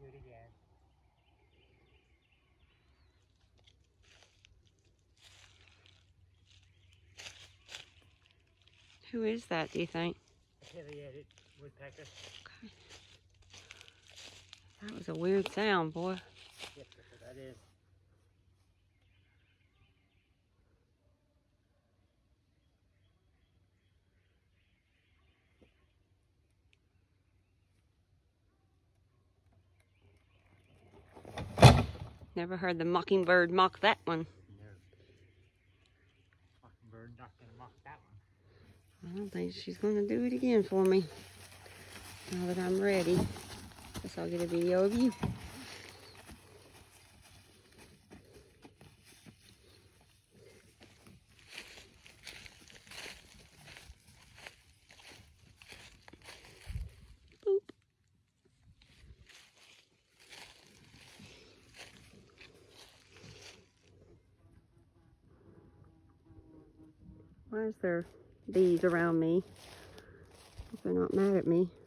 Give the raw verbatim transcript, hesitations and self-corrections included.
do it again. Who is that, do you think? A heavy-headed woodpecker. Okay. That was a weird sound, boy. Yes, that's what that is. Never heard the mockingbird mock that one. No. Mockingbird not gonna mock that one. I don't think she's gonna do it again for me. Now that I'm ready. Guess I'll get a video of you. Boop. Why is there bees around me? Hope they're not mad at me.